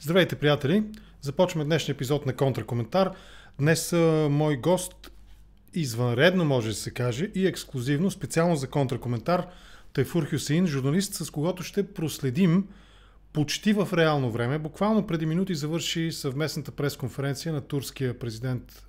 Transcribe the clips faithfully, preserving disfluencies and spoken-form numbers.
Здравейте, приятели! Започваме днешния епизод на Контракоментар. Днес а, мой гост, извънредно може да се каже, и ексклюзивно, специално за Контракоментар, Тайфур Хюсеин, журналист, с когото ще проследим почти в реално време. Буквално преди минути завърши съвместната пресконференция на турския президент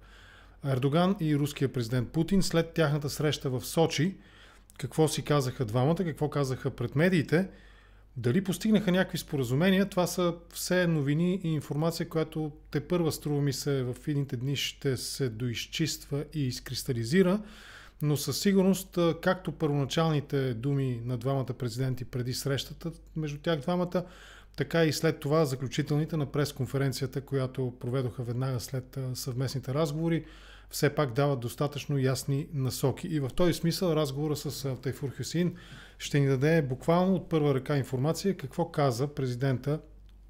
а, Ердоган и руския президент Путин след тяхната среща в Сочи. Какво си казаха двамата, какво казаха пред медиите, дали постигнаха някакви споразумения. Това са все новини и информация, която тепърва, струва ми се, в идните дни ще се доизчиства и изкристализира, но със сигурност, както първоначалните думи на двамата президенти преди срещата между тях двамата, така и след това заключителните на пресконференцията, която проведоха веднага след съвместните разговори, все пак дават достатъчно ясни насоки. И в този смисъл разговора с Тайфур Хюсеин ще ни даде буквално от първа ръка информация какво каза президента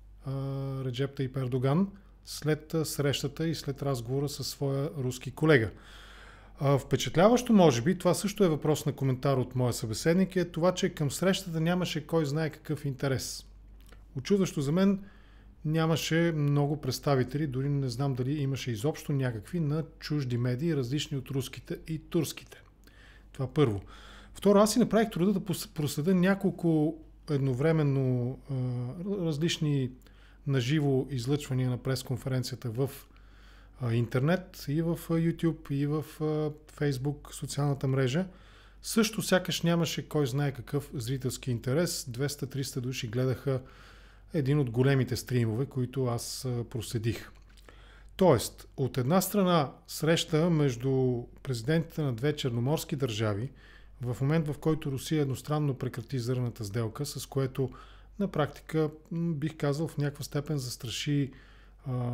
Реджеп Таип Ердоган след срещата и след разговора със своя руски колега. Впечатляващо, може би, това също е въпрос на коментар от моя събеседник, е това, че към срещата нямаше кой знае какъв интерес. Очудващо за мен, нямаше много представители, дори не знам дали имаше изобщо някакви на чужди медии, различни от руските и турските. Това първо. Второ, аз си направих труда да проследя няколко едновременно а, различни наживо излъчвания на пресконференцията в а, интернет и в а, YouTube и в а, Facebook, социалната мрежа. Също сякаш нямаше кой знае какъв зрителски интерес. двеста-триста души гледаха един от големите стримове, които аз а, проследих. Тоест, от една страна среща между президентите на две черноморски държави, в момент, в който Русия едностранно прекрати зърната сделка, с което на практика, бих казал, в някаква степен застраши а,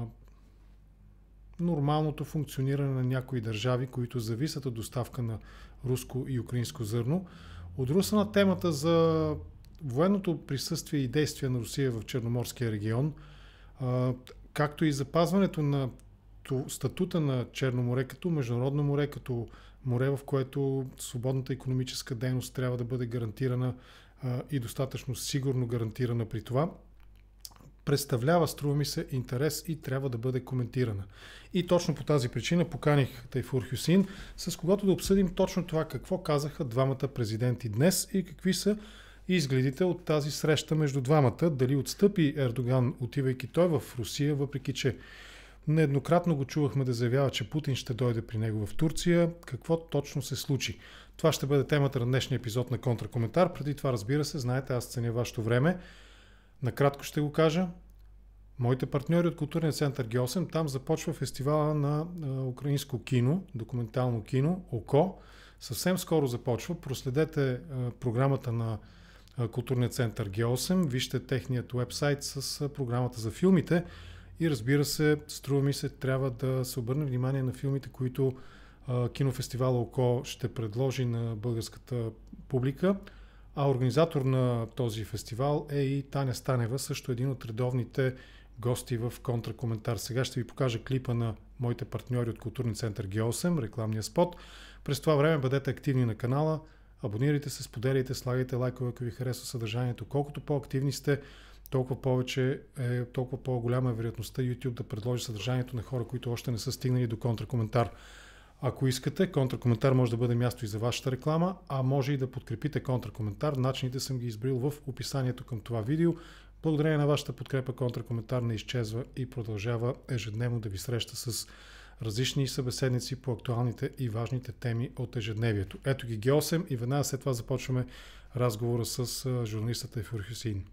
нормалното функциониране на някои държави, които зависят от доставка на руско и украинско зърно. От друга страна, темата за военното присъствие и действие на Русия в Черноморския регион, а, както и запазването на статута на Черно море като международно море, като море, в което свободната икономическа дейност трябва да бъде гарантирана а, и достатъчно сигурно гарантирана при това, представлява, струва ми се, интерес и трябва да бъде коментирана. И точно по тази причина поканих Тайфур Хюсеин, с когото да обсъдим точно това, какво казаха двамата президенти днес и какви са изгледите от тази среща между двамата. Дали отстъпи Ердоган, отивайки той в Русия, въпреки че нееднократно го чувахме да заявява, че Путин ще дойде при него в Турция. Какво точно се случи? Това ще бъде темата на днешния епизод на Контракоментар. Преди това, разбира се, знаете, аз ценя вашето време. Накратко ще го кажа. Моите партньори от Културния център Г осем, там започва фестивала на украинско кино, документално кино, ОКО. Съвсем скоро започва. Проследете програмата на Културния център Г осем, вижте техният уебсайт с програмата за филмите. И разбира се, струва ми се, трябва да се обърне внимание на филмите, които а, кинофестивала ОКО ще предложи на българската публика. А организатор на този фестивал е и Таня Станева, също един от редовните гости в Контракоментар. Сега ще ви покажа клипа на моите партньори от Културния център Г осем, рекламния спот. През това време бъдете активни на канала, абонирайте се, споделяйте, слагайте лайкове, ако ви харесва съдържанието. Колкото по-активни сте, толкова повече е, толкова по-голяма е вероятността YouTube да предложи съдържанието на хора, които още не са стигнали до Контракоментар. Ако искате, Контракоментар може да бъде място и за вашата реклама, а може и да подкрепите Контракоментар. Начините съм ги избрил в описанието към това видео. Благодарение на вашата подкрепа, Контракоментар не изчезва и продължава ежедневно да ви среща с различни събеседници по актуалните и важните теми от ежедневието. Ето ги Г осем и веднага след това започваме разговора с журналистът Тайфур Хюсеин.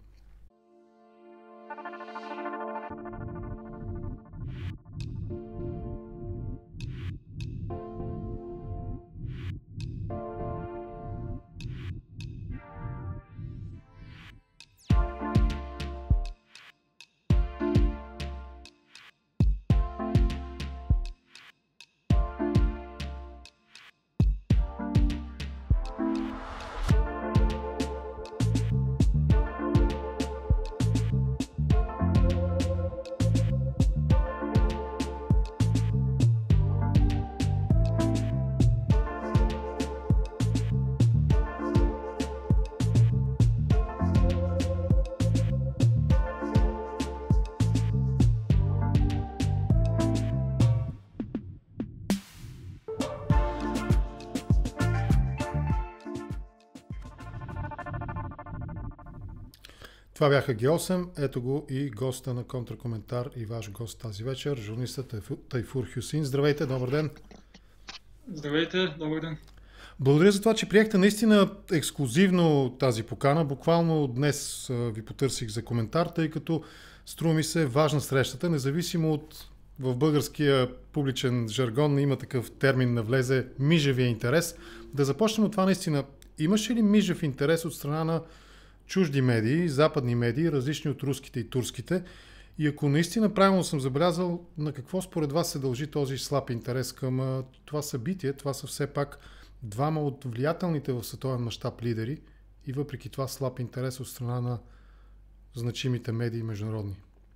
Това бяха Г осем. Ето го и госта на Контракоментар и ваш гост тази вечер, журналистът Тайфур Хюсеин. Здравейте, добър ден! Здравейте, добър ден! Благодаря за това, че приехте наистина ексклузивно тази покана. Буквално днес ви потърсих за коментар, тъй като струва ми се важна срещата, независимо от в българския публичен жаргон има такъв термин навлезе мижевия интерес. Да започнем от това наистина. Имаше ли мижев интерес от страна на чужди медии, западни медии, различни от руските и турските? И ако наистина правилно съм забелязал, на какво според вас се дължи този слаб интерес към това събитие? Това са все пак двама от влиятелните в световен мащаб лидери и въпреки това слаб интерес от страна на значимите медии международни.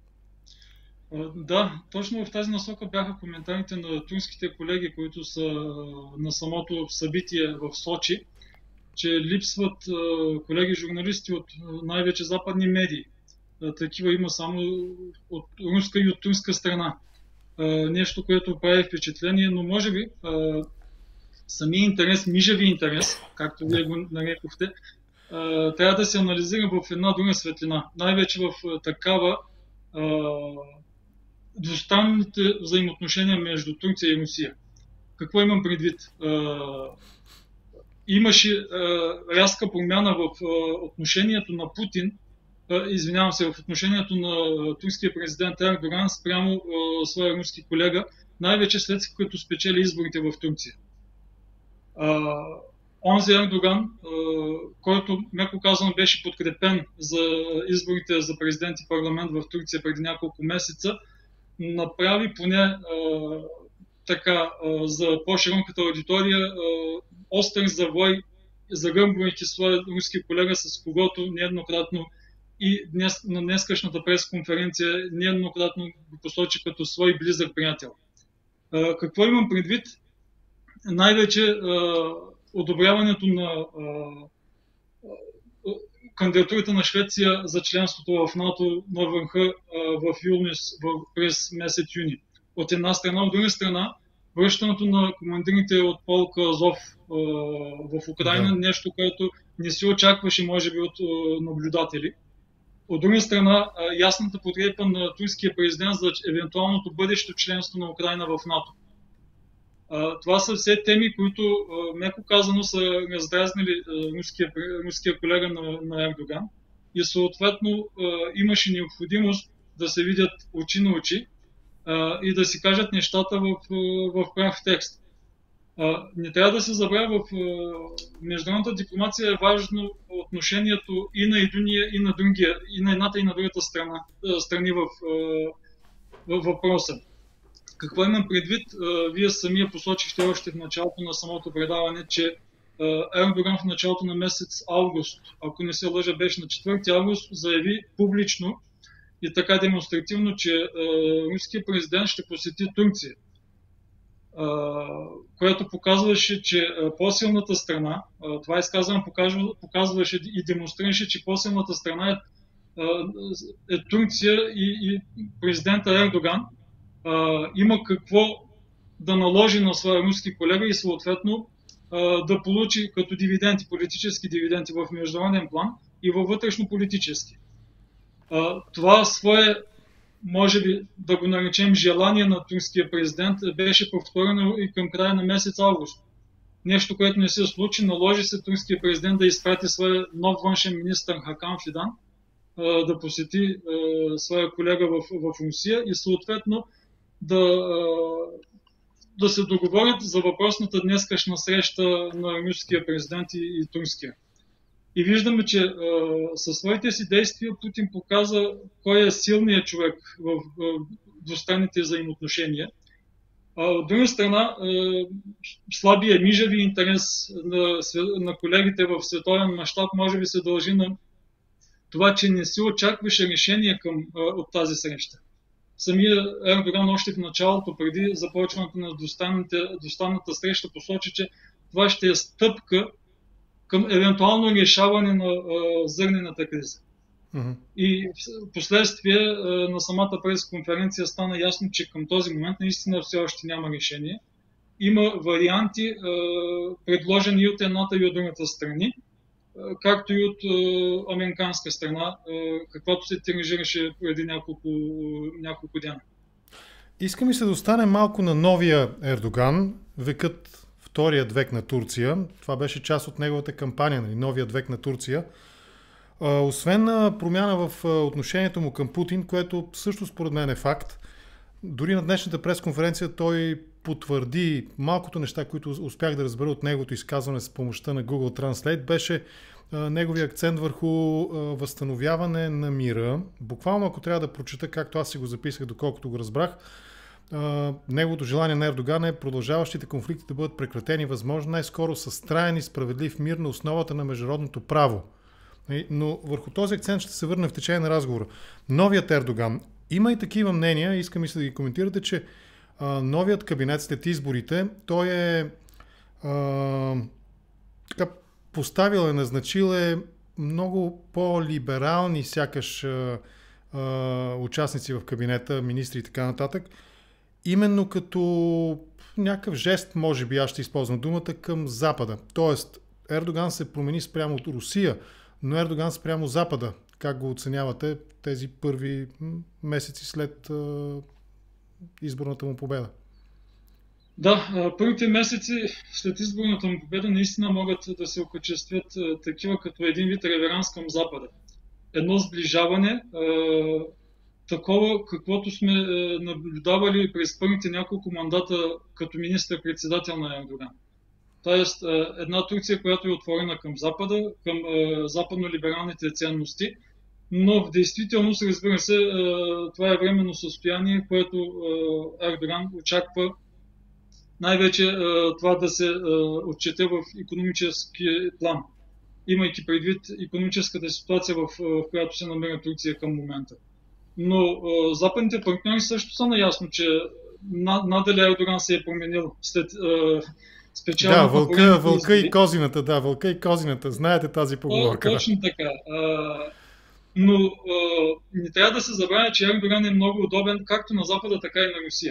Да, точно в тази насока бяха коментарите на турските колеги, които са на самото събитие в Сочи, че липсват колеги журналисти от най-вече западни медии. Такива има само от руска и от турска страна. Нещо, което прави впечатление, но може би самия интерес, мижеви интерес, както вие го нарекохте, трябва да се анализира в една друга светлина. Най-вече в такава двустранните взаимоотношения между Турция и Русия. Какво имам предвид? Имаше рязка промяна в отношението на Путин, извинявам се, в отношението на турския президент Ердоган спрямо своя руски колега, най-вече след като спечели изборите в Турция. Онзи Ердоган, който, меко казано, беше подкрепен за изборите за президент и парламент в Турция преди няколко месеца, направи поне а, така а, за по-широката аудитория а, остър завой, загърбвайки своя руски колега, с когото нееднократно и днес, на днескашната пресконференция нееднократно го посочи като свой близък приятел. А, какво имам предвид? Най-вече а, одобряването на а, кандидатурата на Швеция за членството в НАТО на върха в Вилнюс през месец юни. От една страна, от друга страна, връщането на командирите от полка Азов в Украйна, да. Нещо, което не се очакваше, може би, от наблюдатели. От друга страна, ясната подкрепа на турския президент за евентуалното бъдещо членство на Украйна в НАТО. Това са все теми, които, меко казано, са раздразнили руския, руския колега на, на Ердоган и съответно имаше необходимост да се видят очи на очи и да си кажат нещата в, в прав текст. Не трябва да се забравя, в международната дипломация е важно отношението и на единия, и на другия, и на едната и на другата страна, страни в, в въпроса. Какво имам предвид? Вие самия посочихте още в началото на самото предаване, че Ердоган в началото на месец август, ако не се лъжа, беше на четвърти август, заяви публично и така демонстративно, че руският президент ще посети Турция, което показваше, че по-силната страна, това изказване показваше и демонстрираше, че по-силната страна е, е Турция и, и президента Ердоган Uh, има какво да наложи на своя руски колега и съответно uh, да получи като дивиденти, политически дивиденти в международен план и във вътрешно-политически. Uh, това свое, може би да го наречем, желание на турския президент беше повторено и към края на месец август. Нещо, което не се случи, наложи се турския президент да изпрати своя нов външен министър Хакан Фидан uh, да посети uh, своя колега в, в Русия и съответно Да, да се договорят за въпросната днескашна среща на руския президент и, и турския. И виждаме, че а, със своите си действия Путин показа кой е силният човек в, в двустранните взаимоотношения. А, от друга страна, а, слабия мижеви интерес на, на колегите в световен мащаб може би се дължи на това, че не се очакваше решение към, а, от тази среща. Самия Ердоган още в началото, преди започването на двустранната среща, посочи, че това ще е стъпка към евентуално решаване на а, зърнената криза. Uh-huh. И в последствие а, на самата пресконференция стана ясно, че към този момент наистина все още няма решение. Има варианти, а, предложени и от едната и от другата страни. както и от американска страна, каквато се тиражираше преди няколко, няколко дена. Иска ми се да остане малко на новия Ердоган, векът, вторият век на Турция. Това беше част от неговата кампания, нали, новият век на Турция. А, освен на промяна в отношението му към Путин, което също според мен е факт, дори на днешната пресконференция той потвърди малкото неща, които успях да разбера от неговото изказване с помощта на Google Translate, беше а, неговия акцент върху а, възстановяване на мира. Буквално, ако трябва да прочета, както аз си го записах, доколкото го разбрах, а, неговото желание на Ердоган е продължаващите конфликти да бъдат прекратени възможно най-скоро с траен и справедлив мир на основата на международното право. Но върху този акцент ще се върне в течение на разговора. Новият Ердоган. Има и такива мнения, искам и се да ги коментирате, че а, новият кабинет след изборите, той е а, така, поставил е, назначил е много по-либерални сякаш а, а, участници в кабинета, министри и така нататък, именно като някакъв жест, може би аз ще използвам думата, към Запада. Тоест, Ердоган се промени спрямо от Русия, но Ердоган спрямо Запада. Как го оценявате тези първи месеци след а, изборната му победа? Да, първите месеци след изборната му победа наистина могат да се окачествят такива като един вид реверанс към Запада. Едно сближаване, такова каквото сме наблюдавали през първите няколко мандата като министър-председател на Ердоган. Тоест една Турция, която е отворена към Запада, към западно-либералните ценности, но в действителност, разбира се, това е временно състояние, което Ердоган очаква най-вече това да се отчете в икономически план, имайки предвид икономическата ситуация, в която се намира Турция към момента. Но западните партньори също са наясно, че надали Ердоган се е променил след Да, вълка, вълка и козината, да, вълка и козината, знаете тази поговорка. Точно така. Но не трябва да се забравя, че Ердоган е много удобен както на Запада, така и на Русия.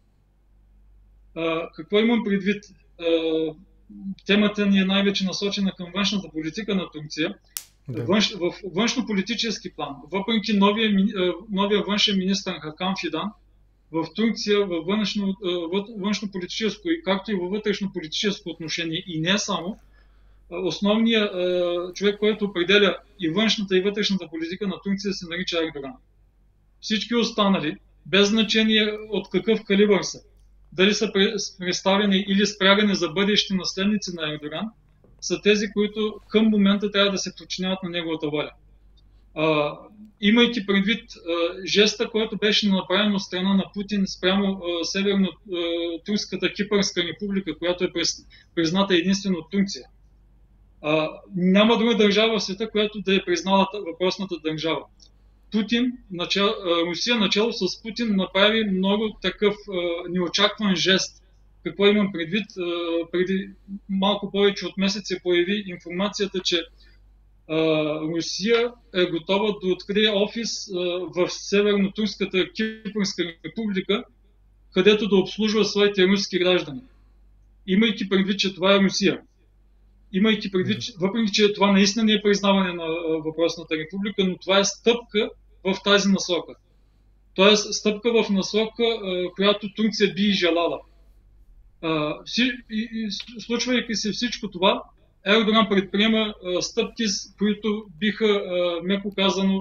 Какво имам предвид? Темата ни е най-вече насочена към външната политика на Турция. Да. Външ, в външно-политически план, въпреки новия, новия външен министър Хакан Фидан, в Турция във външно, външно-политическо, както и във вътрешно-политическо отношение, и не само, основният човек, който определя и външната и вътрешната политика на Турция, се нарича Ердоган. Всички останали, без значение от какъв калибър са, дали са представени или спрягани за бъдещи наследници на Ердоган, са тези, които към момента трябва да се подчиняват на неговата воля. А, имайки предвид а, жеста, който беше направен от страна на Путин спрямо а, Северно-Турската Кипърска република, която е призната единствено от Турция. А, няма друга държава в света, която да е признала въпросната държава. Путин, начал, Русия начало с Путин направи много такъв а, неочакван жест. Какво имам предвид? А, преди малко повече от месец се появи информацията, че а, Русия е готова да открие офис а, в Северно-Турската Кипърска република, където да обслужва своите руски граждани. Имайки предвид, че това е Русия. Имайки предвид, въпреки че това наистина не е признаване на въпросната република, но това е стъпка в тази насока. Тоест стъпка в насока, която Турция би и желала. Случвайки се всичко това, Ердоган предприема стъпки, които биха, меко казано,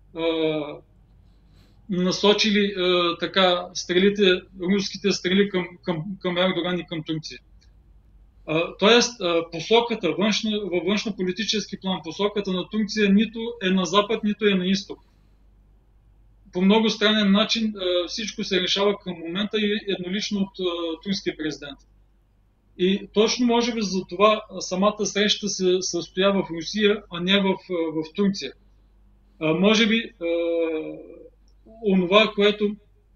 насочили така стрелите, руските стрели към, към, към Ердоган и към Турция. Тоест, посоката външна, във външно-политически план, посоката на Турция нито е на запад, нито е на изток. По много странен начин всичко се решава към момента и еднолично от турския президент. И точно може би за това самата среща се състоя в Русия, а не в, в Турция. Може би онова, което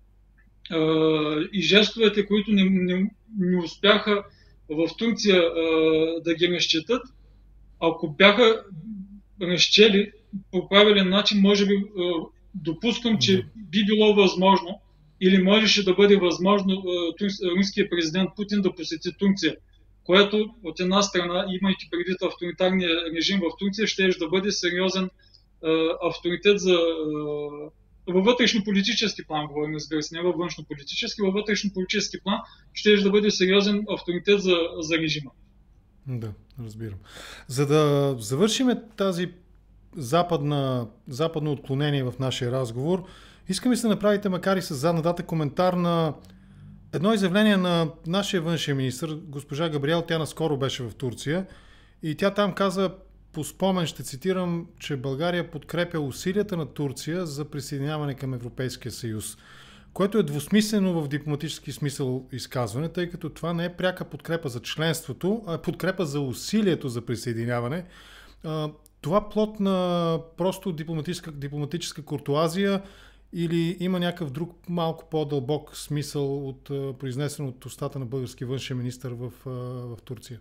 и жестовете, които не, не, не успяха в Турция а, да ги разчетат, ако бяха разчели по правилен начин, може би а, допускам, че би било възможно или можеше да бъде възможно а, турс, руския президент Путин да посети Турция което от една страна, имайки предвид авторитарния режим в Турция, ще да бъде сериозен авторитет за във вътрешно-политически план, говорим, разбира се, не във външно-политически, във вътрешно-политически план ще да бъде сериозен авторитет за, за режима. Да, разбирам. За да завършим тази западна, западно отклонение в нашия разговор, искам да се направите, макар и с задна дата, коментар на едно изявление на нашия външен министър, госпожа Габриел. Тя наскоро беше в Турция и тя там каза, по спомен ще цитирам, че България подкрепя усилията на Турция за присъединяване към Европейския съюз, което е двусмислено в дипломатически смисъл изказване, тъй като това не е пряка подкрепа за членството, а подкрепа за усилието за присъединяване. Това плод на просто дипломатическа, дипломатическа куртуазия или има някакъв друг малко по-дълбок смисъл от произнесен от устата на български външен министър в, в Турция?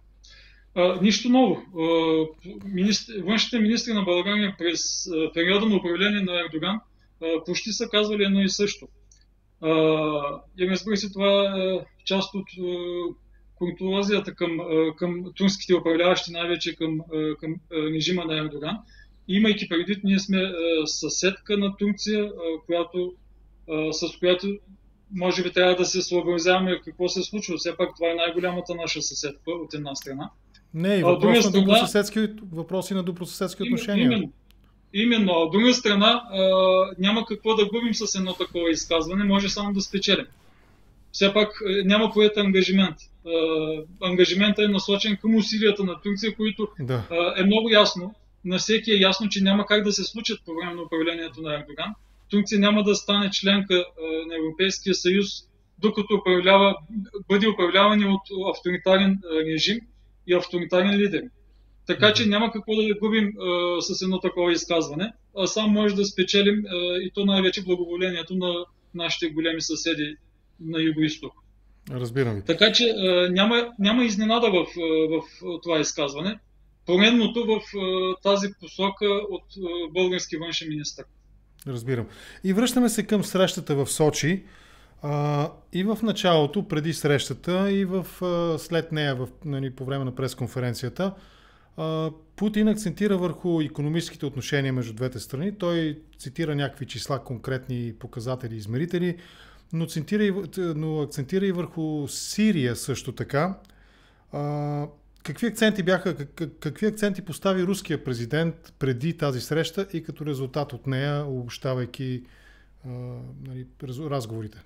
А, нищо ново. А, министр, външните министри на България през а, периода на управление на Ердоган а, почти са казвали едно и също. А, и разбира се, това е част от а, куртуазията към, а, към турските управляващи, най-вече към, а, към а, режима на Ердоган. Имайки предвид, ние сме а, съседка на Турция, а, която, а, с която може би трябва да се съобразяваме какво се случва. Все пак това е най-голямата наша съседка от една страна. Не, и въпрос на добросъседски, въпроси на добросъседски отношения. Именно, именно. А от друга страна а, няма какво да губим с едно такова изказване, може само да спечелим. Все пак няма поет ангажимент. А, ангажиментът е насочен към усилията на Турция, които да. а, е много ясно. На всеки е ясно, че няма как да се случат по време на управлението на Ердоган. Турция няма да стане членка а, на Европейския съюз, докато управлява, бъде управлявани от авторитарен а, режим и авторитарен лидер. Така че няма какво да губим а, с едно такова изказване, а само може да спечелим а, и то най-вече благоволението на нашите големи съседи на Юго-Исток. Разбирам ви. Така че а, няма, няма изненада в, в, в това изказване. Поредното в а, тази посока от а, български външен министър. Разбирам. И връщаме се към срещата в Сочи. А, и в началото, преди срещата, и в, а, след нея, в, нали, по време на пресконференцията, а, Путин акцентира върху икономическите отношения между двете страни. Той цитира някакви числа, конкретни показатели, измерители, но, цитира и, но акцентира и върху Сирия също така. А, какви акценти бяха, как, какви акценти постави руския президент преди тази среща и като резултат от нея, обобщавайки а, нали, разговорите?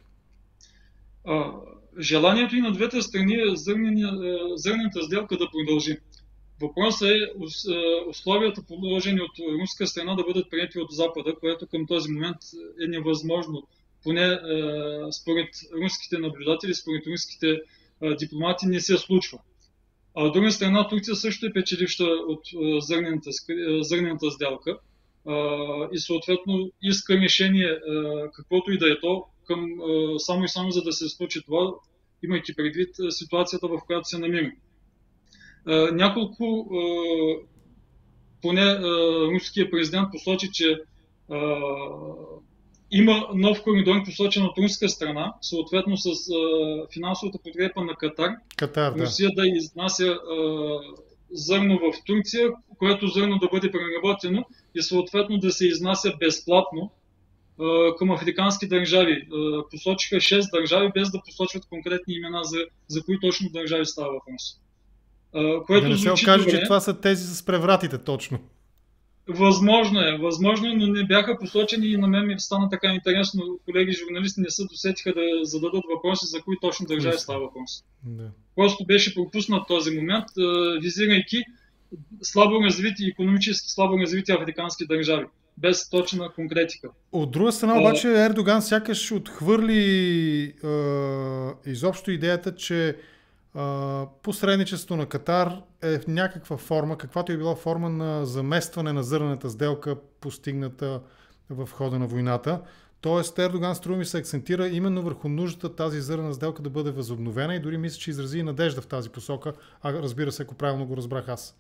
А, желанието и на двете страни е зърнената сделка да продължи. Въпросът е условията, положени от руска страна, да бъдат приети от Запада, което към този момент е невъзможно. Поне е, според руските наблюдатели, според руските е, дипломати не се случва. А от друга страна, Турция също е печеливша от е, зърнената, е, зърнената сделка е, и съответно иска решение, е, каквото и да е то, към, е, само и само за да се случи това, имайки предвид е, ситуацията, в която се намираме. Uh, няколко, uh, поне uh, руският президент посочи, че uh, има нов коридор посочен от руска страна, съответно с uh, финансовата подкрепа на Катар, Катар да. Русия да изнася uh, зърно в Турция, което зърно да бъде преработено и съответно да се изнася безплатно uh, към африкански държави. Uh, посочиха шест държави, без да посочват конкретни имена за, за кои точно държави става въпрос. Uh, което да не се окаже, че това са тези с превратите точно. Възможно е, възможно е, но не бяха посочени и на мен ми стана така интересно. Колеги журналисти не се досетиха да зададат въпроси за кои точно държави става въпрос. Да. Просто беше пропуснат този момент, визирайки слабо развити, икономически слабо развити африкански държави, без точна конкретика. От друга страна обаче Ердоган сякаш отхвърли е, изобщо идеята, че Uh, посредничеството на Катар е в някаква форма, каквато е била форма на заместване на зърнената сделка, постигната в хода на войната. Тоест Ердоган, струва ми се, акцентира именно върху нуждата тази зърнена сделка да бъде възобновена и дори мисля, че изрази и надежда в тази посока, а разбира се, ако правилно го разбрах аз.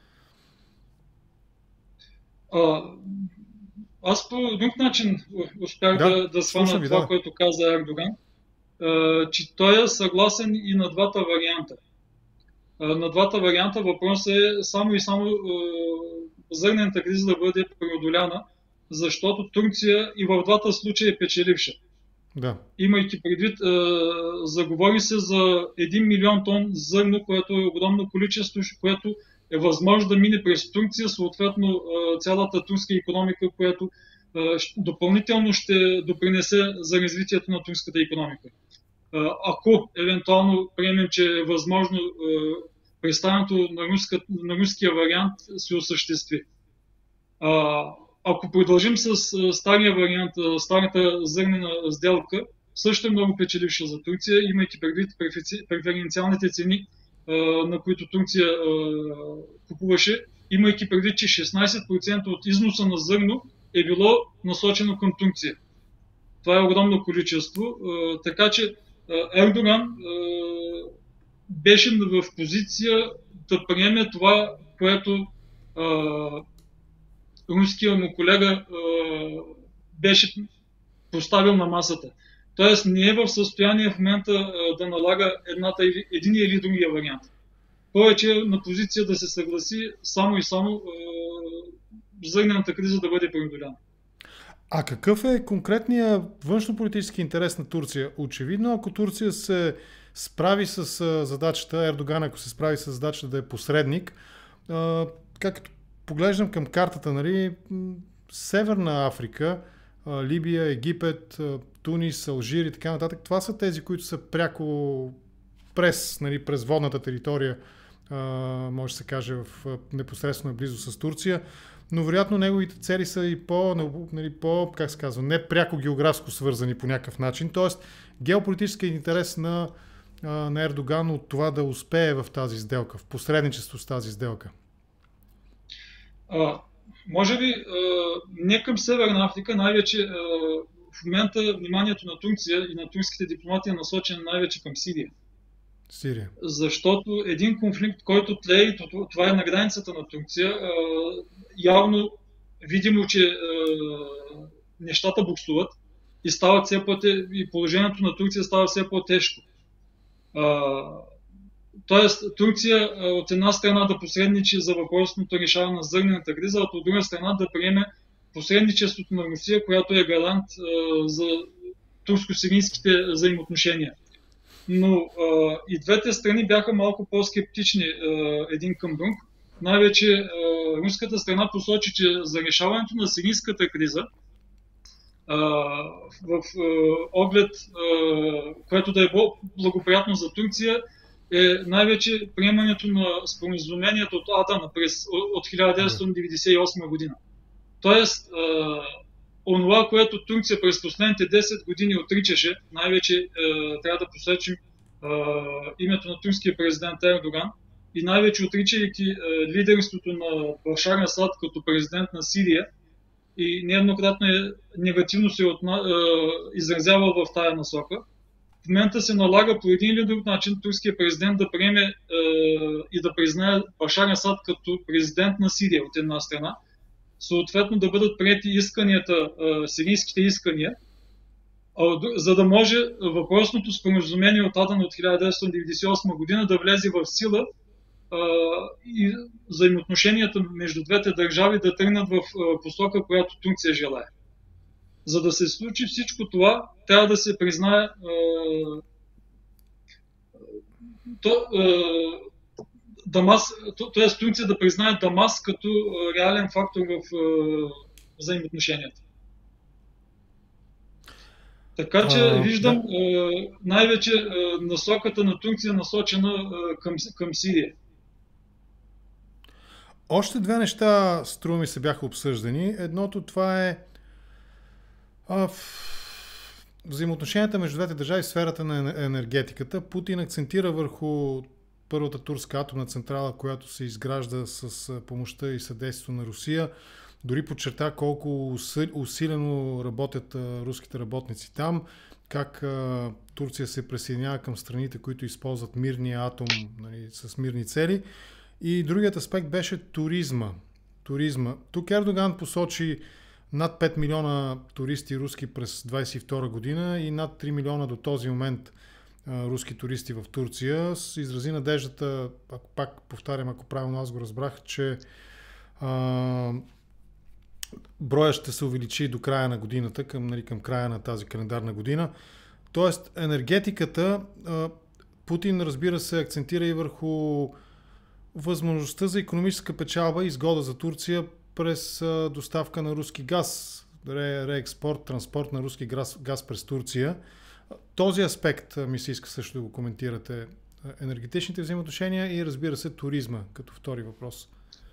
А, аз по друг начин успях да, да, да свана ви, това, да. което каза Ердоган. Uh, че той е съгласен и на двата варианта. на двата варианта въпросът е само и само зърнената криза да бъде преодоляна, защото Турция и в двата случая е печеливша. Да. Имайки предвид, заговори се за един милион тон зърно, което е огромно количество, което е възможно да мине през Турция, съответно цялата турска икономика, която допълнително ще допринесе за развитието на турската икономика. Ако евентуално приемем, че е възможно представянето на, руска, на руския вариант се осъществи. Ако продължим с стария вариант, старата зърнена сделка, също е много печеливша за Турция, имайки предвид преференциалните цени, на които Турция купуваше, имайки предвид, че шестнайсет процента от износа на зърно е било насочено към Турция. Това е огромно количество, така че Ердоган беше в позиция да приеме това, което руския му колега беше поставил на масата. Тоест не е в състояние в момента да налага едната, един или другия вариант. Повече е на позиция да се съгласи само и само зърнената криза да бъде преодоляна. А какъв е конкретният външнополитически интерес на Турция? Очевидно, ако Турция се справи с задачата, Ердоган, ако се справи с задачата да е посредник, както поглеждам към картата, нали, Северна Африка, Либия, Египет, Тунис, Алжир и така нататък, това са тези, които са пряко през, нали, през водната територия, може да се каже, в непосредствена близост с Турция, но вероятно неговите цели са и по, нали, по, как се казва, не пряко географско свързани по някакъв начин, т.е. геополитически интерес на, на Ердоган от това да успее в тази сделка, в посредничество с тази сделка. А, може би а, не към Северна Африка, най-вече а, в момента вниманието на Турция и на турските дипломати е насочено най-вече към Сирия. Сирия. Защото един конфликт, който тлее, това е на границата на Турция, а, явно видимо, че а, нещата буксуват и стават все по- и положението на Турция става все по-тежко. А, Тоест, Турция от една страна да посредничи за въпросното решаване на зърнената криза, а от друга страна да приеме посредничеството на Русия, която е гарант а, за турско-сирийските взаимоотношения. Но а, и двете страни бяха малко по-скептични а, един към друг. Най-вече а, руската страна посочи, че за решаването на сирийската криза а, в а, оглед, а, което да е благоприятно за Турция, е най-вече приемането на споразумението от Адана през, от хиляда деветстотин деветдесет и осма година. Тоест, а, онова, което Турция през последните десет години отричаше, най-вече а, трябва да посочим а, името на турския президент Ердоган и най-вече отричайки а, лидерството на Башар Асад като президент на Сирия и нееднократно е, негативно се отна, а, изразява в тая насока. В момента се налага по един или друг начин турския президент да приеме е, и да признае Башар Асад като президент на Сирия от една страна, съответно да бъдат приети исканията, е, сирийските искания, а, за да може въпросното споразумение от Адан от хиляда деветстотин деветдесет и осма година да влезе в сила е, и взаимоотношенията между двете държави да тръгнат в е, посока, която Турция желае. За да се случи всичко това, трябва да се признае то, Дамас, т.е. Турция да признае Дамас като реален фактор в взаимоотношенията. Така че а, виждам да. най-вече насоката на Турция насочена към, към Сирия. Още две неща, струва ми се, бяха обсъждани. Едното това е А, взаимоотношенията между двете държави в сферата на енергетиката. Путин акцентира върху първата турска атомна централа, която се изгражда с помощта и съдействието на Русия. Дори подчерта колко усилено работят руските работници там, как Турция се присъединява към страните, които използват мирния атом, нали, с мирни цели. И другият аспект беше туризма. туризма. Тук Ердоган посочи над пет милиона туристи руски през двадесет и втора година и над три милиона до този момент руски туристи в Турция, изрази надеждата, ако пак повтарям, ако правилно аз го разбрах, че а, броя ще се увеличи до края на годината, към, нали, към края на тази календарна година. Тоест енергетиката, а, Путин, разбира се, акцентира и върху възможността за икономическа печалба и изгода за Турция през а, доставка на руски газ, ре, реекспорт, транспорт на руски газ, газ през Турция. Този аспект ми се иска също да го коментирате. Енергетичните взаимоотношения и, разбира се, туризма, като втори въпрос.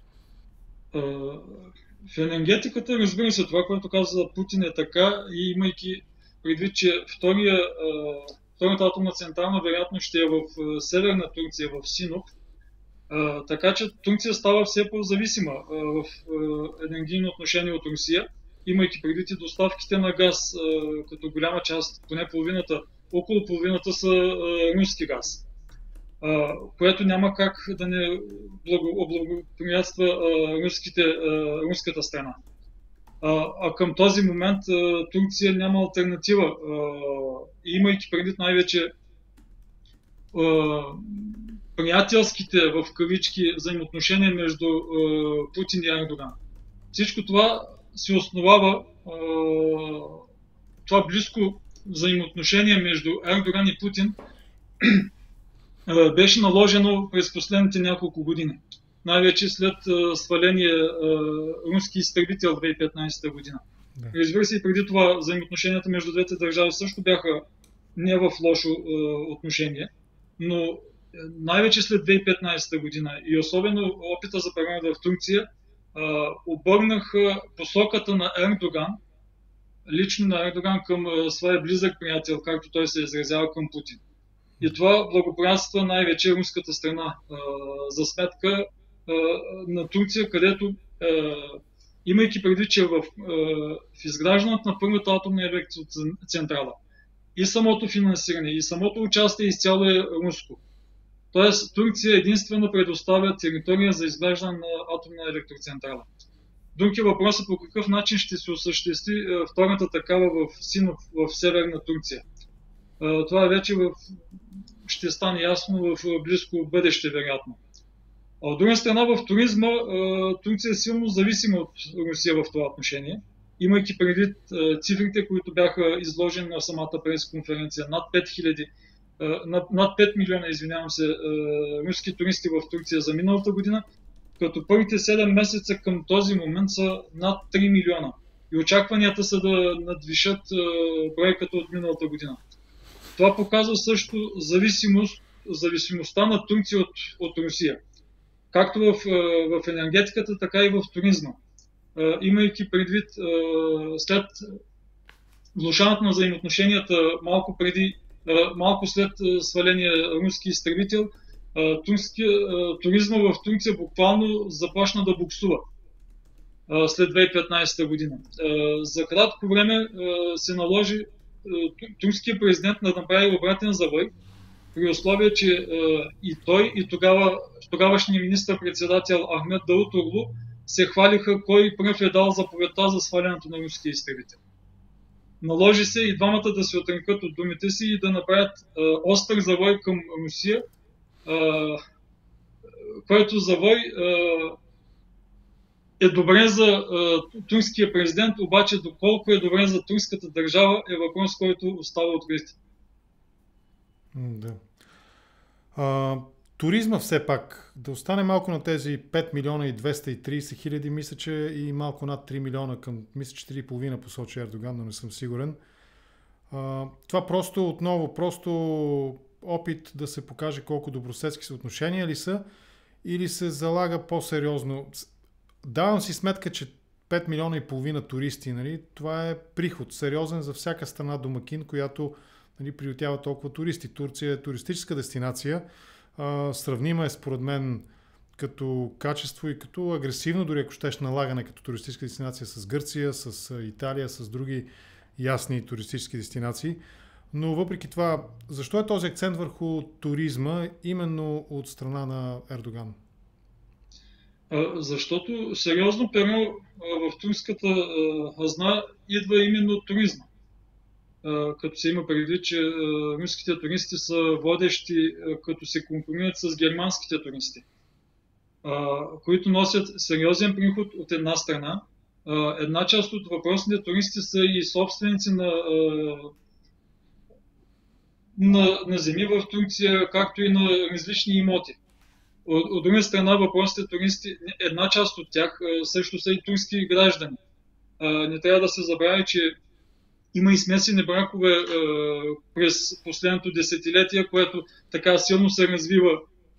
В енергетиката, разбира се, това, което каза Путин е така, и имайки предвид, че втория, втората атомна централа вероятно ще е в северна Турция, в Синов, така че Турция става все по-зависима в енергийно отношение от Русия, имайки предвид и доставките на газ, като голяма част, поне половината, около половината са руски газ, което няма как да не благоприятства руската страна. А към този момент Турция няма алтернатива, имайки предвид най-вече приятелските в кавички взаимоотношения между Путин и Ердоган. Всичко това се основава, това близко взаимоотношение между Ердоган и Путин беше наложено през последните няколко години. Най-вече след сваления руски изтребител в две хиляди и петнадесета година. Да. Разбира се, и преди това взаимоотношенията между двете държави също бяха не в лошо отношение, но най-вече след две хиляди и петнадесета година и особено опита за преврат в Турция обърнаха посоката на Ердоган, лично на Ердоган, към своя близък приятел, както той се изразява, към Путин. И това благоприятства най-вече руската страна за сметка на Турция, където, имайки предвид, че в, в изграждането на първата атомна електроцентрала и самото финансиране, и самото участие изцяло е руско. Тоест Турция единствено предоставя територия за изграждане на атомна електроцентрала. Друг е въпросът по какъв начин ще се осъществи втората такава в Синов, в северна Турция. Това вече в... ще стане ясно в близко бъдеще, вероятно. А от друга страна, в туризма Турция е силно зависима от Русия в това отношение, имайки предвид цифрите, които бяха изложени на самата пресконференция. Над пет хиляди, над пет милиона, извинявам се, руски туристи в Турция за миналата година, като първите седем месеца към този момент са над три милиона. И очакванията са да надвишат бройката от миналата година. Това показва също зависимост, зависимостта на Турция от, от Русия. Както в, в енергетиката, така и в туризма. Имайки предвид след влошаването на взаимоотношенията малко преди, малко след сваления руски изтребител, турски, туризма в Турция буквално започна да буксува след две хиляди и петнадесета година. За кратко време се наложи турският президент да направи обратен завой, при условие, че е, и той, и тогава, тогавашният министър-председател Ахмед Давутоглу се хвалиха кой пръв е дал заповедта за свалянето на руския изтребител. Наложи се и двамата да се отрекат от думите си и да направят е, остър завой към Русия, е, който завой е, е добре за е, турския президент, обаче доколко е добре за турската държава е въпрос, който остава открит. Да. А, туризма все пак, да остане малко на тези пет милиона и двеста и тридесет хиляди, мисля, че и малко над три милиона към, мисля, четири и половина посочи Ердоган, но не съм сигурен. А, това просто отново, просто опит да се покаже колко добросъседски са отношения ли са, или се залага по-сериозно. Давам си сметка, че пет милиона и половина туристи, нали, това е приход сериозен за всяка страна домакин, която, нали, приютява толкова туристи. Турция е туристическа дестинация, а, сравнима е според мен като качество и като агресивно, дори ако щеш налагане като туристическа дестинация с Гърция, с Италия, с други ясни туристически дестинации. Но въпреки това, защо е този акцент върху туризма именно от страна на Ердоган? Защото сериозно перо в турската хазна идва именно от туризма. като се има предвид, че руските туристи са водещи, като се конкурират с германските туристи, които носят сериозен приход от една страна. Една част от въпросните туристи са и собственици на, на, на земи в Турция, както и на различни имоти. От, от друга страна, въпросните туристи, една част от тях също са и турски граждани. Не трябва да се забравя, че има и смесени бракове през последното десетилетие, което така силно се развива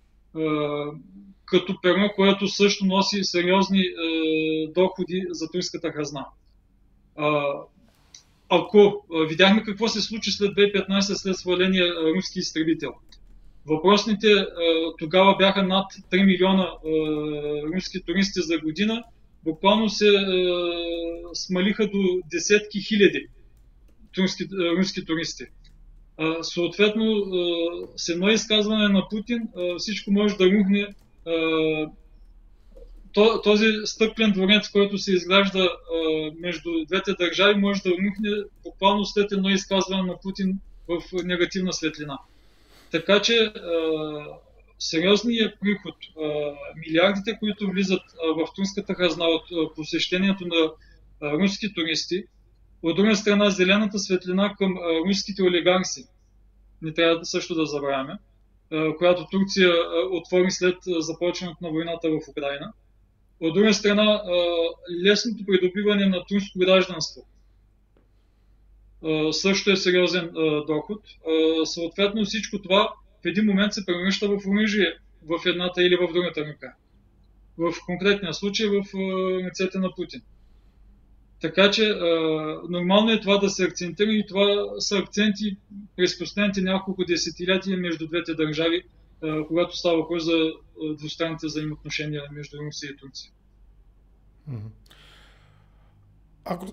като перо, което също носи сериозни е, доходи за турската хазна. А, ако а, видяхме какво се случи след две хиляди и петнадесета, след сваления а, руски изтребител. Въпросните а, тогава бяха над три милиона а, руски туристи за година, буквално се а, смалиха до десетки хиляди турски, а, руски туристи. А, съответно, а, с едно изказване на Путин а, всичко може да рухне. Този стъклен дворец, който се изгражда между двете държави, може да рухне буквално след едно изказване на Путин в негативна светлина. Така че сериозният приход, милиардите, които влизат в турската хазна от посещението на руски туристи, от друга страна зелената светлина към руските олигарси, не трябва също да забравяме, която Турция отвори след започването на войната в Украйна. От друга страна, лесното придобиване на турско гражданство също е сериозен доход. Съответно, всичко това в един момент се превръща в оръжие в едната или в другата ръка. В конкретния случай в ръцете на Путин. Така че нормално е това да се акцентира и това са акценти през последните няколко десетилетия между двете държави, когато става въпрос за двустранните взаимоотношения между Русия и Турция. Ако,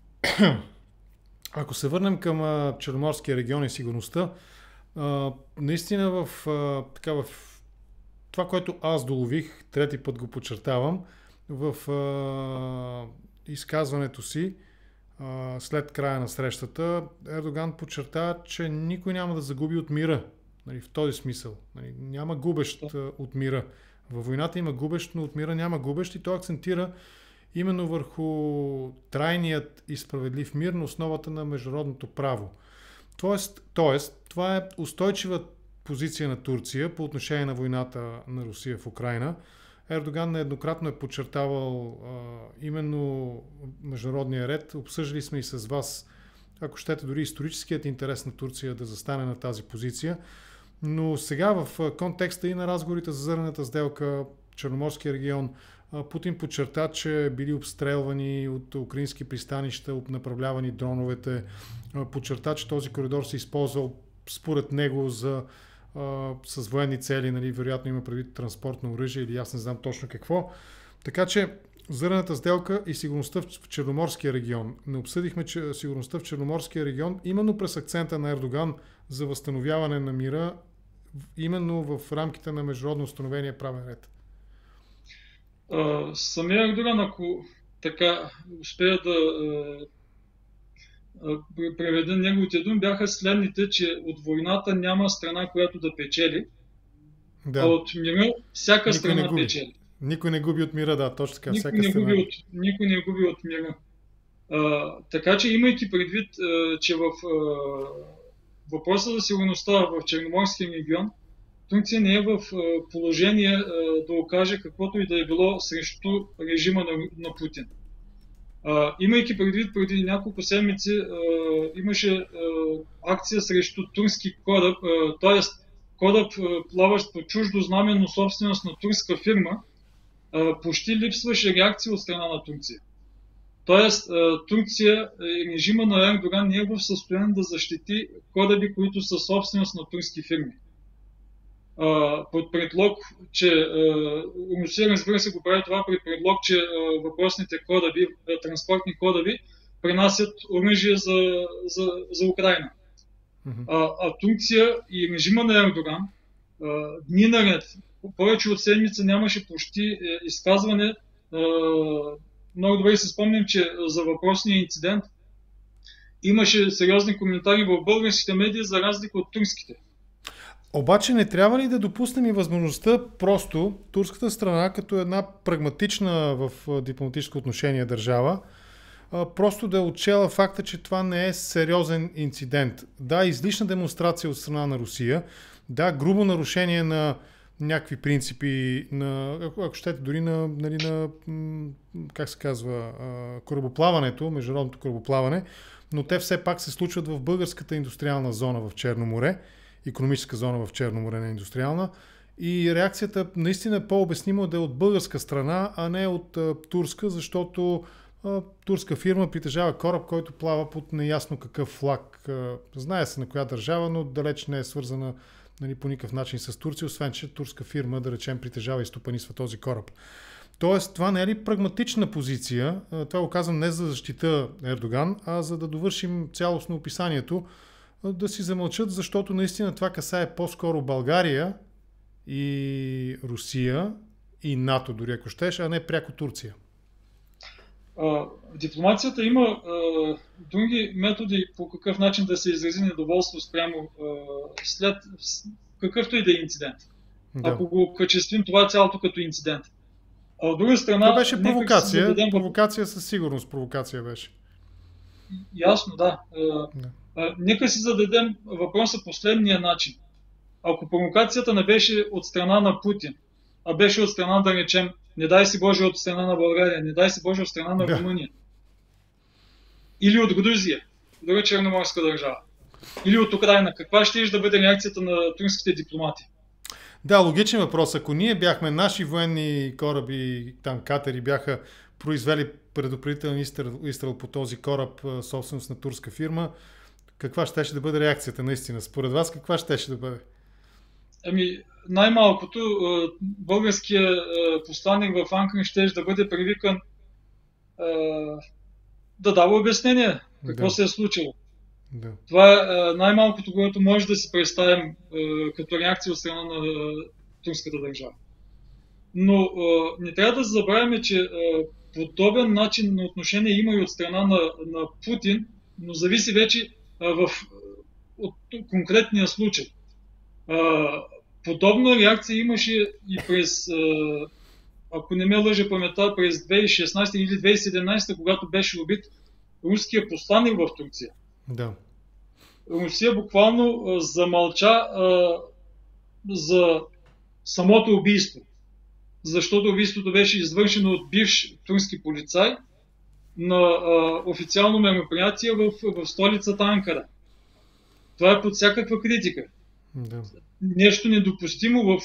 ако се върнем към Черноморския регион и сигурността, наистина в, така, в това, което аз долових, трети път го подчертавам, в изказването си след края на срещата, Ердоган подчерта, че никой няма да загуби от мира. Нали, в този смисъл. Нали, няма губещ от мира. Във войната има губещ, но от мира няма губещ и той акцентира именно върху трайният и справедлив мир на основата на международното право. Тоест, тоест това е устойчива позиция на Турция по отношение на войната на Русия в Украйна. Ердоган нееднократно е подчертавал а, именно международния ред. Обсъждали сме и с вас, ако щете, дори историческият интерес на Турция да застане на тази позиция. Но сега в контекста и на разговорите за зърнената сделка, Черноморския регион, Путин подчерта, че били обстрелвани от украински пристанища, направлявани дроновете. Подчерта, че този коридор се използвал според него за с военни цели, нали, вероятно има предвид транспортно оръжие или аз не знам точно какво. Така че зърнената сделка и сигурността в Черноморския регион. Не обсъдихме че сигурността в Черноморския регион именно през акцента на Ердоган за възстановяване на мира, именно в рамките на международно установения правен ред. Самия Ердоган, ако така успея да преведа неговите думи, бяха следните, че от войната няма страна, която да печели, да. А от мира всяка никой страна печели. Никой не губи от мира, да, точно така. Никой, всяка не, страна... губи от, никой не губи от мира. А, така че, имайки предвид, а, че в а, въпроса за сигурността в Черноморския регион, Турция не е в а, положение а, да окаже каквото и да е било срещу режима на, на Путин. Uh, имайки предвид, преди няколко седмици uh, имаше uh, акция срещу турски кораб, uh, т.е. кораб, uh, плаващ по чуждо знаме, но собственост на турска фирма, uh, почти липсваше реакция от страна на Турция. Тоест, uh, Турция и режима на Ердоган не е в състояние да защити кораби, които са собственост на турски фирми. Uh, под предлог, че uh, Русия, разбира се, го прави това при предлог, че uh, въпросните кораби, uh, транспортни кораби, принасят оръжие за, за, за Украйна. Mm-hmm. Uh, а Турция и режима на Ердоган uh, дни наред, повече от седмица нямаше почти uh, изказване. Uh, много добре си спомням, че за въпросния инцидент имаше сериозни коментари в българските медии за разлика от турските. Обаче не трябва ли да допуснем и възможността просто турската страна, като една прагматична в дипломатическо отношение държава, просто да е отчела факта, че това не е сериозен инцидент. Да, излишна демонстрация от страна на Русия, да, грубо нарушение на някакви принципи, на, ако щете, дори на, нали, на как се казва, корабоплаването, международното корабоплаване, но те все пак се случват в българската индустриална зона в Черно море, икономическа зона в Черно море, не индустриална, и реакцията наистина е по-обяснимо да е от българска страна, а не от а, турска, защото а, турска фирма притежава кораб, който плава под неясно какъв флаг. А, знае се на коя държава, но далеч не е свързана, нали, по никакъв начин с Турция, освен че турска фирма, да речем, притежава и стопанисва този кораб. Тоест, това не е ли прагматична позиция? Това го казвам не за да защита Ердоган, а за да довършим цялостно описанието, да си замълчат, защото наистина това касае по-скоро България и Русия и НАТО, дори ако щеш, а не пряко Турция. В дипломацията има а, други методи по какъв начин да се изрази недоволство спрямо а, след какъвто и да е инцидент. Да. Ако го качествим това цялото като инцидент. А от друга страна... Това беше провокация. Зададем... Провокация със сигурност провокация беше. Ясно, да. да. А, нека си зададем въпроса последния начин. Ако провокацията не беше от страна на Путин, а беше от страна, да речем, не дай си Боже от страна на България, не дай си Боже от страна на да. Румъния, или от Грузия, друга черноморска държава, или от Украйна, каква ще да бъде реакцията на турските дипломати? Да, логичен въпрос. Ако ние бяхме, наши военни кораби, там катери бяха произвели предупредителен изстрел по този кораб, собственост на турска фирма, каква щеше да бъде реакцията наистина? Според вас каква щеше да бъде? Ами, най-малкото българският посланник в Анкара ще да бъде привикан да дава обяснение какво да. се е случило. Да. Това е най-малкото, което може да си представим като реакция от страна на турската държава. Но не трябва да забравяме, че подобен начин на отношение има и от страна на, на Путин, но зависи вече в, от конкретния случай. Подобна реакция имаше и през, ако не ме лъжа паметта, през две хиляди и шестнадесета или две хиляди и седемнадесета, когато беше убит руския посланник в Турция. Да. Русия буквално замълча а, за самото убийство, защото убийството беше извършено от бивш турски полицай на а, официално мероприятие в, в столицата Анкара. Това е под всякаква критика. Да. Нещо недопустимо в...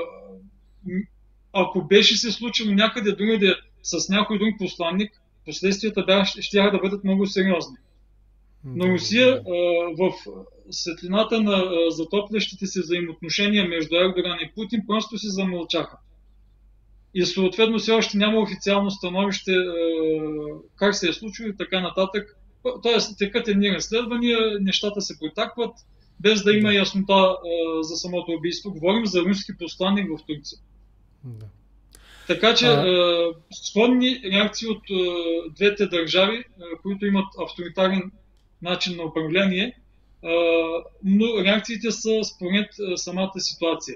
Ако беше се случило някъде другаде с някой друг посланник, последствията ще да бъдат много сериозни. Но Русия в светлината на затоплящите се взаимоотношения между Ердоган и Путин просто се замълчаха. И съответно все още няма официално становище как се е случило и така нататък. Тоест, текат едни разследвания, нещата се протакват, без да има яснота а, за самото убийство. Говорим за руски посланник в Турция. Да. Така че а... сходни реакции от а, двете държави, а, които имат авторитарен начин на управление, а, но реакциите са според а, самата ситуация.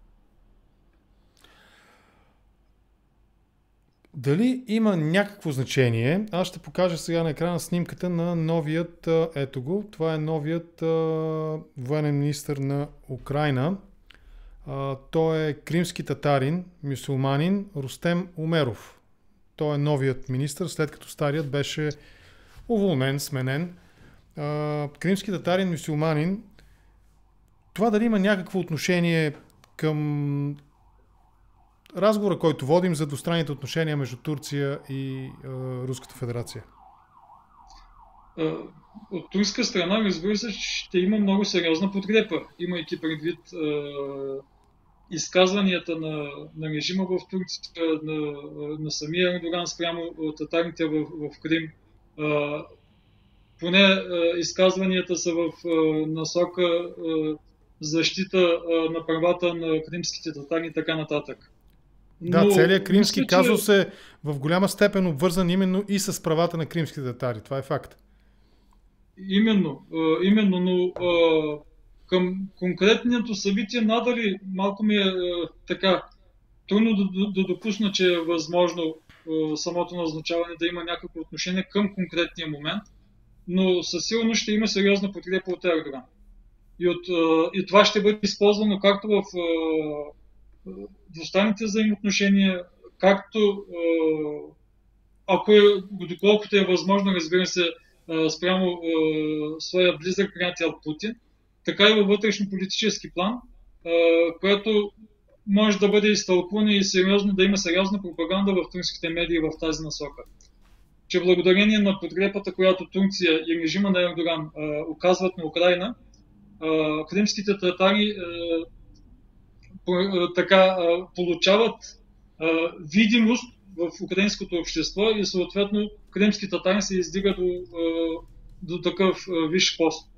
Дали има някакво значение? Аз ще покажа сега на екрана снимката на новият, ето го, това е новият а, военен министър на Украйна. А, той е кримски татарин, мюсюлманин Рустем Умеров. Той е новият министър, след като старият беше уволнен, сменен. А, кримски татарин, мюсюлманин. Това дали има някакво отношение към разговора, който водим за двустранните отношения между Турция и е, Руската федерация? От турска страна, разбира се, ще има много сериозна подкрепа, имайки предвид е, изказванията на, на режима в Турция, на, на самия Ердоган спрямо татарите в, в Крим. Е, поне е, изказванията са в е, насока е, защита е, на правата на кримските татари и така нататък. Да, но, целият кримски мисля, казус че... е в голяма степен обвързан именно и с правата на кримските татари. Това е факт. Именно, именно, но към конкретното събитие надали малко ми е така трудно да, да допусна, че е възможно самото назначаване да има някакво отношение към конкретния момент, но със сигурност ще има сериозна подкрепа от Ердоган. И, от, и това ще бъде използвано както в двустранните взаимоотношения, както ако е, доколкото е възможно, разбира се, спрямо своя близък приятел Путин, така и във вътрешно-политически план, което може да бъде изтълкувано и сериозно, да има сериозна пропаганда в турските медии в тази насока. Че благодарение на подкрепата, която Турция и режима на Ердоган оказват на Украйна, кримските татари така получават видимост в украинското общество и съответно кримски татари се издига до, до такъв висш пост.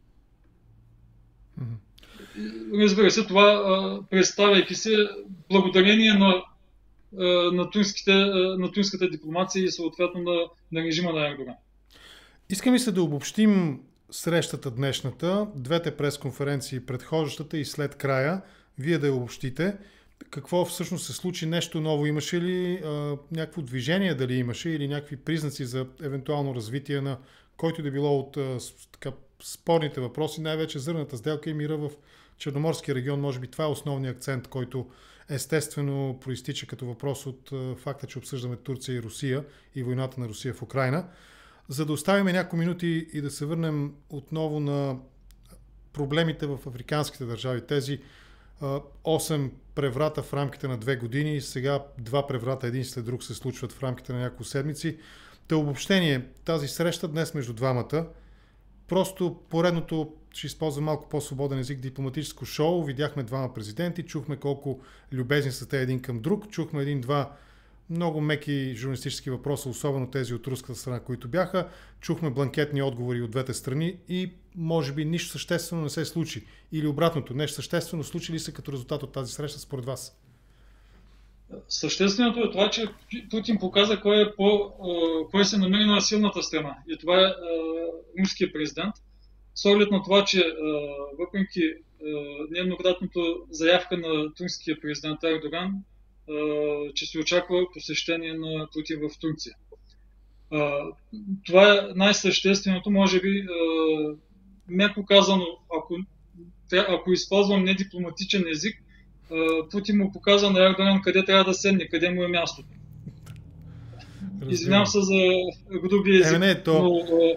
Разбира се, това представяйки се благодарение на, на, турските, на турската дипломация и съответно на, на режима на Ердоган. Искам и се да обобщим срещата днешната, двете пресконференции, предхождащата и след края. Вие да я обобщите. Какво всъщност се случи? Нещо ново? Имаше ли а, някакво движение, дали имаше, или някакви признаци за евентуално развитие на който да било от а, така, спорните въпроси, най-вече зърната сделка и мира в Черноморския регион? Може би това е основният акцент, който естествено проистича като въпрос от а, факта, че обсъждаме Турция и Русия и войната на Русия в Украйна. За да оставим няколко минути и да се върнем отново на проблемите в африканските държави. Тези осем преврата в рамките на две години и сега два преврата един след друг се случват в рамките на няколко седмици. Та обобщение, тази среща днес между двамата, просто поредното, ще използвам малко по-свободен език, дипломатическо шоу. Видяхме двама президенти, чухме колко любезни са те един към друг, чухме един-два много меки журналистически въпроси, особено тези от руската страна, които бяха. Чухме бланкетни отговори от двете страни и може би нищо съществено не се случи. Или обратното, нещо съществено случи ли се като резултат от тази среща според вас? Същественото е това, че Путин показа кой, е по, кой се намери на силната страна. И това е руският президент. С оглед на това, че въпреки нееднократното заявка на турския президент Ердоган, че се очаква посещение на Путин в Турция. Това е най-същественото, може би, меко казано, ако, ако използвам недипломатичен език, Путин му показа на Ердоган къде трябва да седне, къде му е мястото. Извинявам се за груби език, е, не, то... но,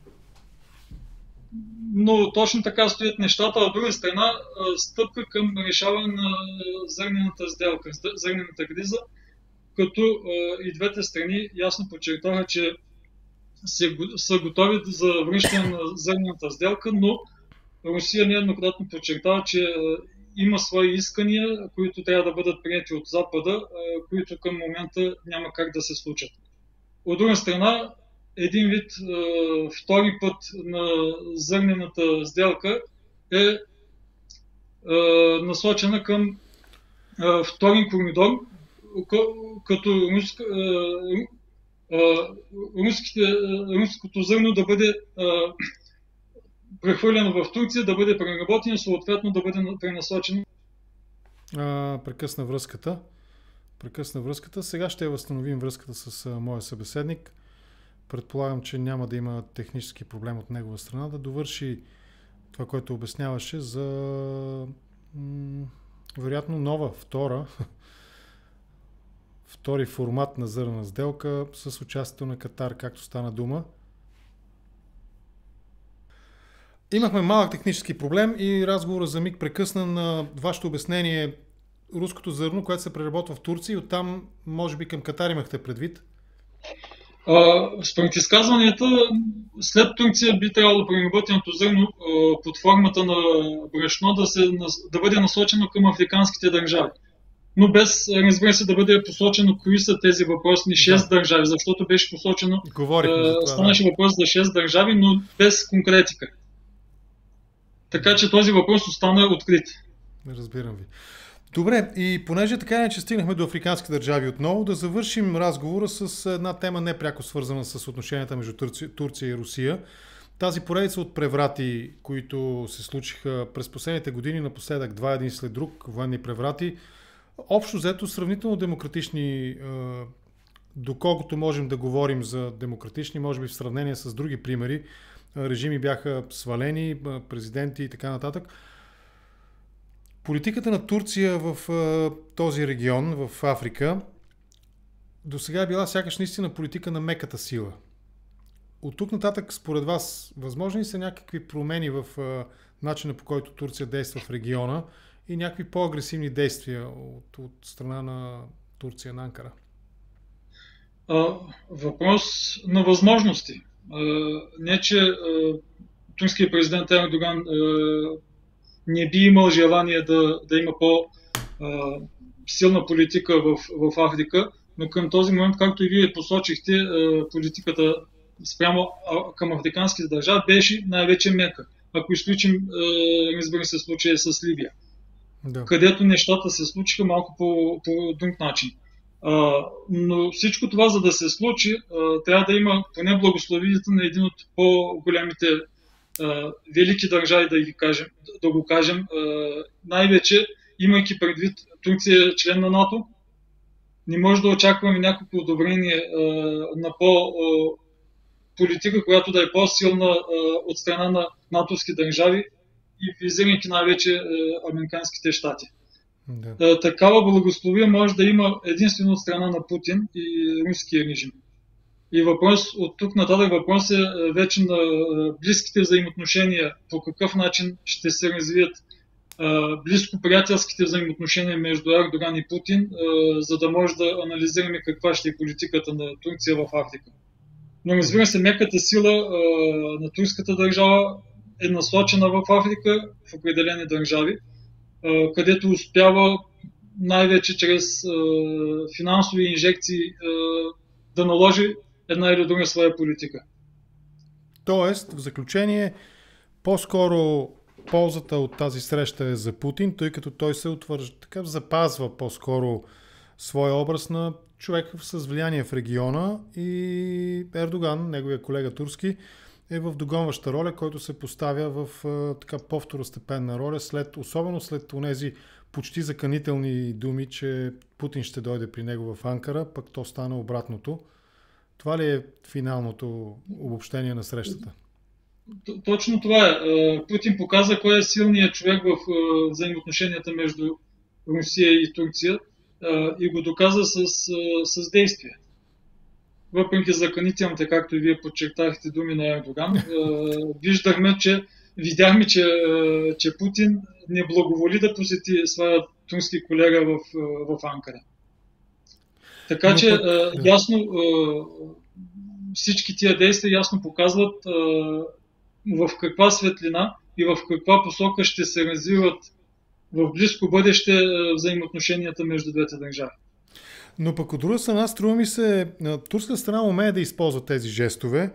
но точно така стоят нещата. От друга страна, стъпка към решаване на зърнената сделка, зърнената криза, като и двете страни ясно подчертаха, че са готови за връщане на зърнената сделка, но Русия нееднократно подчертава, че има свои искания, които трябва да бъдат приети от Запада, които към момента няма как да се случат. От друга страна, един вид втори път на зърнената сделка е насочена към втори коридор, като руска, руските, руското зърно да бъде прехвърлено в Турция, да бъде преработено, съответно да бъде пренасочено. А, прекъсна връзката. Прекъсна връзката. Сега ще възстановим връзката с а, моя събеседник. Предполагам, че няма да има технически проблем от негова страна да довърши това, което обясняваше за м- вероятно нова, втора втори формат на зърнена сделка с участието на Катар, както стана дума. Имахме малък технически проблем и разговора за миг прекъсна на вашето обяснение руското зърно, което се преработва в Турция и оттам, може би към Катар имахте предвид. А, според изказванията, след Турция би трябвало да преработеното зърно а, под формата на брашно да, се, да бъде насочено към африканските държави. Но без, разбира се, да бъде посочено кои са тези въпросни шест да. държави, защото беше посочено, а, станаше въпрос за шест държави, но без конкретика. Така че този въпрос остана открит. Разбирам ви. Добре, и понеже така не че стигнахме до африкански държави отново, да завършим разговора с една тема непряко свързана с отношенията между Турция, Турция и Русия. тази поредица от преврати, които се случиха през последните години, напоследък два един след друг, военни преврати, общо взето сравнително демократични, доколкото можем да говорим за демократични, може би в сравнение с други примери, режими бяха свалени, президенти и така нататък. Политиката на Турция в този регион, в Африка, до сега е била сякаш наистина политика на меката сила. От тук нататък, според вас, възможни ли са някакви промени в начина, по който Турция действа в региона и някакви по-агресивни действия от, от страна на Турция, на Анкара? А, въпрос на възможности. А, не, че а, турският президент Ердоган а, не би имал желание да, да има по-силна политика в, в Африка, но към този момент, както и вие посочихте, а, политиката спрямо към африканските държави беше най-вече мека. Ако изключим, разбира се, случая с Либия, да. Където нещата се случиха малко по, по друг начин. А, но всичко това, за да се случи, а, трябва да има поне благословията на един от по-големите а, велики държави, да, ги кажем, да го кажем. А, най-вече, имайки предвид, Турция е член на НАТО, не може да очакваме някакво одобрение а, на по- политика, която да е по-силна а, от страна на натовски държави и визирайки най-вече а, американските щати. Да. А, такава благословия може да има единствено от страна на Путин и руския режим. И въпрос от тук нататък въпрос е вече на близките взаимоотношения, по какъв начин ще се развият а, близко приятелските взаимоотношения между Ердоган и Путин, а, за да може да анализираме каква ще е политиката на Турция в Африка. Но разбира се, меката сила а, на турската държава е насочена в Африка, в определени държави, а, където успява най-вече чрез а, финансови инжекции а, да наложи една или друга своя политика. Тоест, в заключение, по-скоро ползата от тази среща е за Путин, тъй като той се утвържда, така запазва по-скоро своя образ на човек с влияние в региона и Ердоган, неговия колега турски, е в догонваща роля, който се поставя в така по-второстепенна роля, след, особено след онези почти заканителни думи, че Путин ще дойде при него в Анкара, пък то стана обратното. Това ли е финалното обобщение на срещата? Точно това е. Путин показа кой е силният човек в взаимоотношенията между Русия и Турция и го доказа с, с действие. Въпреки заканителните, както и вие подчертахте, думи на Ердоган, виждахме, че видяхме, че, че Путин не благоволи да посети своя турски колега в, в Анкара. Така Но че път, да. ясно всички тия действия ясно показват в каква светлина и в каква посока ще се развиват в близко бъдеще взаимоотношенията между двете държави. Но пък от друга страна, струва ми се, турска страна умее да използва тези жестове.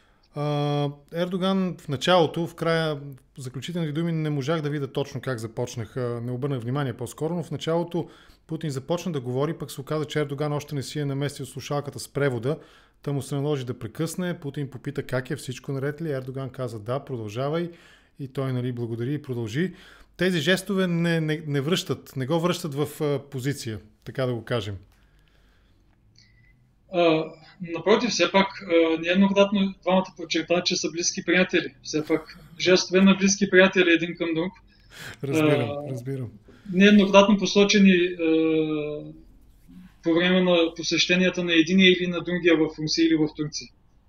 Ердоган в началото, в края, в заключителните думи не можах да видя точно как започнаха, не обърнах внимание по-скоро, но в началото Путин започна да говори, пък се оказа, че Ердоган още не си е наместил слушалката с превода, та му се наложи да прекъсне. Путин попита как е, всичко наред ли? Ердоган каза да, продължавай и той, нали, благодари и продължи. Тези жестове не, не, не връщат, не го връщат в а, позиция, така да го кажем. А, напротив, все пак нееднократно двамата подчертават, че са близки приятели. Все пак жестове на близки приятели един към друг. Разбирам, а, разбирам. Нееднократно посочени а, по време на посещенията на единия или на другия в Русия или в Турция.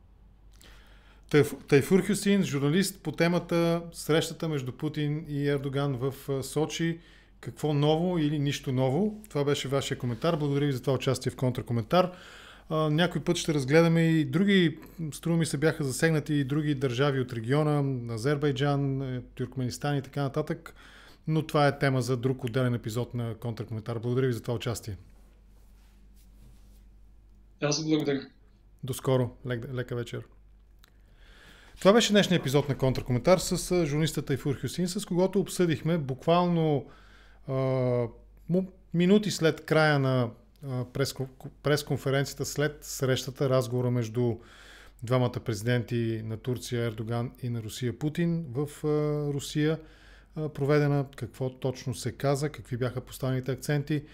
Тайфур Хюсеин, журналист по темата срещата между Путин и Ердоган в Сочи. Какво ново или нищо ново? Това беше вашия коментар. Благодаря ви за това участие в контракоментар. Някой път ще разгледаме и други, струва ми се, бяха засегнати и други държави от региона, Азербайджан, Тюркменистан и така нататък, но това е тема за друг отделен епизод на контракоментар. Благодаря ви за това участие. Аз благодаря. До скоро. Лек, лека вечер. Това беше днешния епизод на контракоментар с журналиста Тайфур Хюсеин, с когото обсъдихме буквално а, минути след края на пресконференцията, след срещата, разговора между двамата президенти на Турция Ердоган и на Русия Путин в Русия проведена, какво точно се каза, какви бяха поставените акценти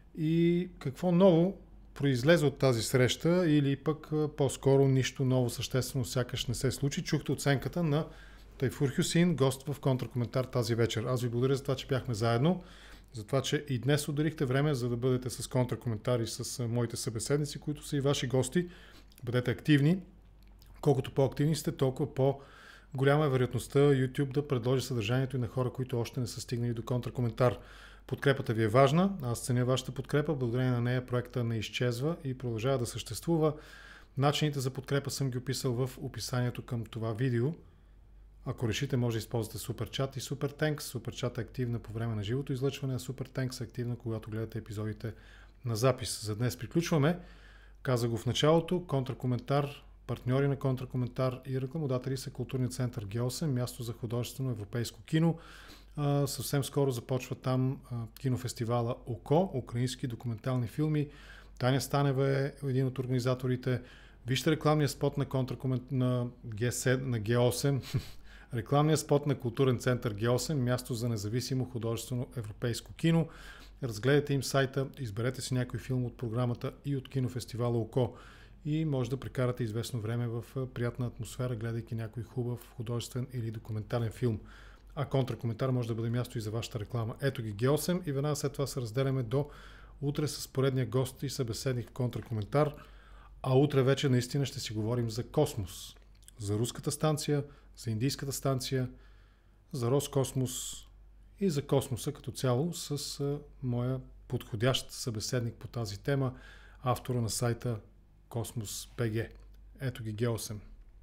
и какво ново произлезе от тази среща или пък по-скоро нищо ново съществено сякаш не се случи. Чухте оценката на Тайфур Хюсеин, гост в Контракоментар тази вечер. Аз ви благодаря за това, че бяхме заедно, за това, че и днес отделихте време, за да бъдете с Контракоментар и с моите събеседници, които са и ваши гости. Бъдете активни. Колкото по-активни сте, толкова по-голяма е вероятността YouTube да предложи съдържанието и на хора, които още не са стигнали до Контракоментар. Подкрепата ви е важна. Аз ценя вашата подкрепа. Благодарение на нея проекта не изчезва и продължава да съществува. Начините за подкрепа съм ги описал в описанието към това видео. Ако решите, може да използвате SuperChat и SuperThanks. SuperChat е активна по време на живото излъчване, а SuperThanks е активна, когато гледате епизодите на запис. За днес приключваме. Каза го в началото. Контракоментар, партньори на Контракоментар и рекламодатели са Културният център Г осем, място за художествено европейско кино. Uh, съвсем скоро започва там uh, кинофестивала ОКО, украински документални филми. Таня Станева е един от организаторите. Вижте рекламния спот на, контракомент... на, Г седем, на Г осем, рекламния спот на Културен център Г осем, място за независимо художествено европейско кино. Разгледайте им сайта, изберете си някой филм от програмата и от кинофестивала ОКО и може да прекарате известно време в приятна атмосфера, гледайки някой хубав художествен или документален филм. А Контракоментар може да бъде място и за вашата реклама. Ето ги Г осем и веднага след това се разделяме до утре с поредния гост и събеседник в Контракоментар. А утре вече наистина ще си говорим за космос. За руската станция, за индийската станция, за Роскосмос и за космоса като цяло с а, моя подходящ събеседник по тази тема, автора на сайта Космос точка Б Г. Ето ги Г осем.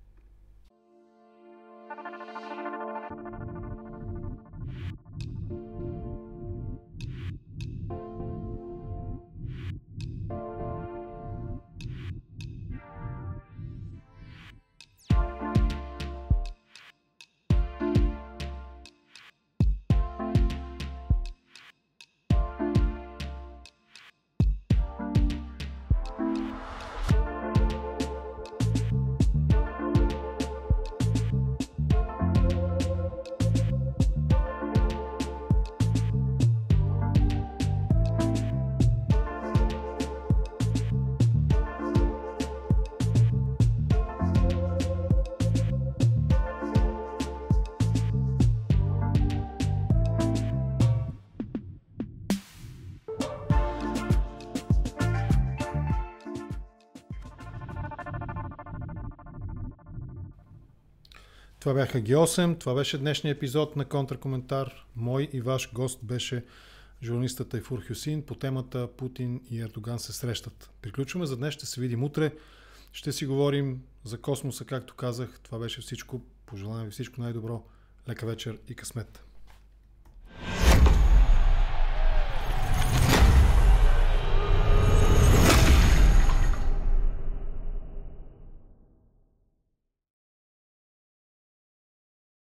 Това бяха Г осем, това беше днешния епизод на Контракоментар. Мой и ваш гост беше журналистът Тайфур Хюсеин по темата Путин и Ердоган се срещат. Приключваме за днес, ще се видим утре. Ще си говорим за космоса, както казах. Това беше всичко. Пожелавам ви всичко най-добро. Лека вечер и късмет.